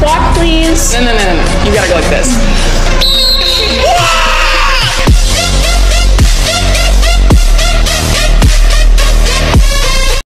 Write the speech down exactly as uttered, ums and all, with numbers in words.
walk, please. No, no, no, no, no. You gotta go like this.